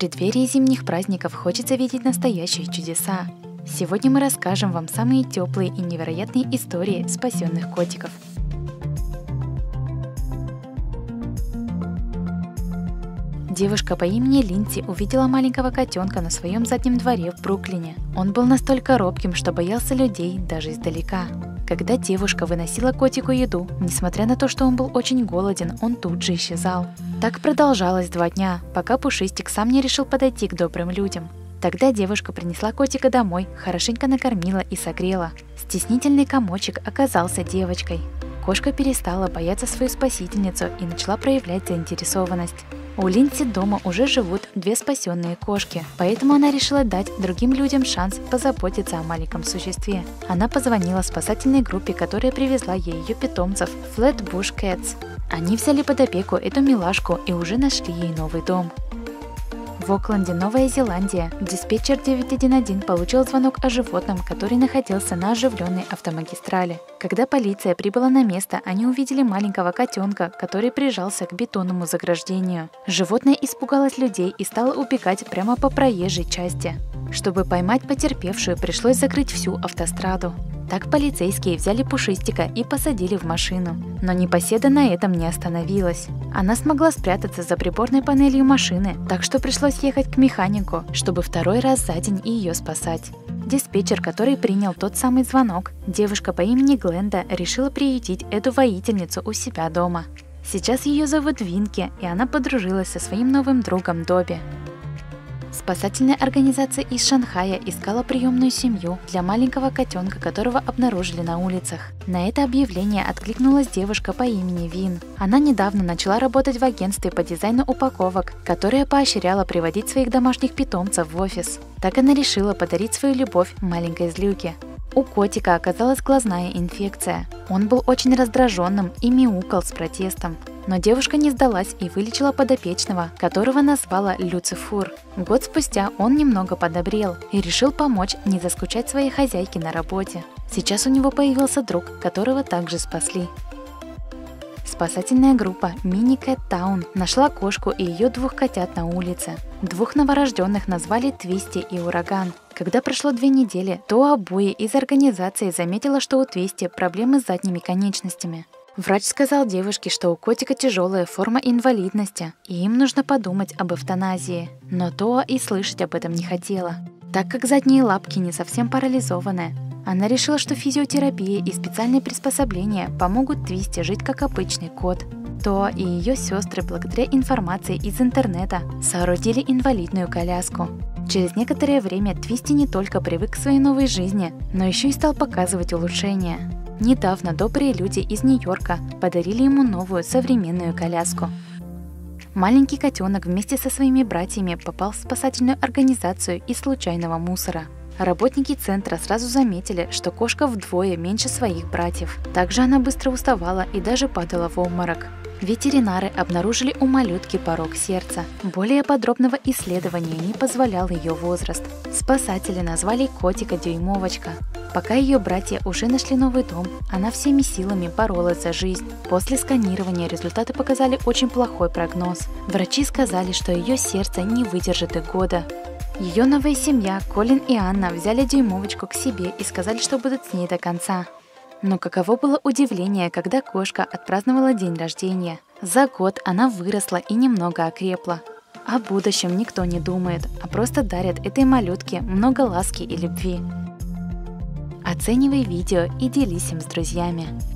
преддверии зимних праздников хочется видеть настоящие чудеса. Сегодня мы расскажем вам самые теплые и невероятные истории спасенных котиков. Девушка по имени Линдси увидела маленького котенка на своем заднем дворе в Бруклине. Он был настолько робким, что боялся людей даже издалека. Когда девушка выносила котику еду, несмотря на то, что он был очень голоден, он тут же исчезал. Так продолжалось 2 дня, пока Пушистик сам не решил подойти к добрым людям. Тогда девушка принесла котика домой, хорошенько накормила и согрела. Стеснительный комочек оказался девочкой. Кошка перестала бояться свою спасительницу и начала проявлять заинтересованность. У Линдси дома уже живут 2 спасенные кошки, поэтому она решила дать другим людям шанс позаботиться о маленьком существе. Она позвонила спасательной группе, которая привезла ей ее питомцев Flatbush Cats. Они взяли под опеку эту милашку и уже нашли ей новый дом. В Окленде, Новая Зеландия, диспетчер 911 получил звонок о животном, который находился на оживленной автомагистрали. Когда полиция прибыла на место, они увидели маленького котенка, который прижался к бетонному заграждению. Животное испугалось людей и стало убегать прямо по проезжей части. Чтобы поймать потерпевшую, пришлось закрыть всю автостраду. Так полицейские взяли Пушистика и посадили в машину. Но непоседа на этом не остановилась. Она смогла спрятаться за приборной панелью машины, так что пришлось ехать к механику, чтобы 2-й раз за день ее спасать. Диспетчер, который принял тот самый звонок, девушка по имени Гленда, решила приютить эту воительницу у себя дома. Сейчас ее зовут Винки, и она подружилась со своим новым другом Добби. Спасательная организация из Шанхая искала приемную семью для маленького котенка, которого обнаружили на улицах. На это объявление откликнулась девушка по имени Вин. Она недавно начала работать в агентстве по дизайну упаковок, которое поощряло приводить своих домашних питомцев в офис. Так она решила подарить свою любовь маленькой злюке. У котика оказалась глазная инфекция. Он был очень раздраженным и мяукал с протестом. Но девушка не сдалась и вылечила подопечного, которого назвала Люцифур. Год спустя он немного подобрел и решил помочь не заскучать своей хозяйке на работе. Сейчас у него появился друг, которого также спасли. Спасательная группа Mini Cat Town нашла кошку и ее 2 котят на улице. 2 новорожденных назвали Твисти и Ураган. Когда прошло 2 недели, то обои из организации заметила, что у Твисти проблемы с задними конечностями. Врач сказал девушке, что у котика тяжелая форма инвалидности, и им нужно подумать об эвтаназии. Но Тоа и слышать об этом не хотела, так как задние лапки не совсем парализованы. Она решила, что физиотерапия и специальные приспособления помогут Твисти жить как обычный кот. Тоа и ее сестры, благодаря информации из интернета, соорудили инвалидную коляску. Через некоторое время Твисти не только привык к своей новой жизни, но еще и стал показывать улучшения. Недавно добрые люди из Нью-Йорка подарили ему новую современную коляску. Маленький котенок вместе со своими братьями попал в спасательную организацию из случайного мусора. Работники центра сразу заметили, что кошка вдвое меньше своих братьев. Также она быстро уставала и даже падала в обморок. Ветеринары обнаружили у малютки порок сердца. Более подробного исследования не позволял ее возраст. Спасатели назвали котика Дюймовочка. Пока ее братья уже нашли новый дом, она всеми силами боролась за жизнь. После сканирования результаты показали очень плохой прогноз. Врачи сказали, что ее сердце не выдержит и года. Ее новая семья, Колин и Анна, взяли Дюймовочку к себе и сказали, что будут с ней до конца. Но каково было удивление, когда кошка отпраздновала день рождения. За год она выросла и немного окрепла. О будущем никто не думает, а просто дарят этой малютке много ласки и любви. Оценивай видео и делись им с друзьями.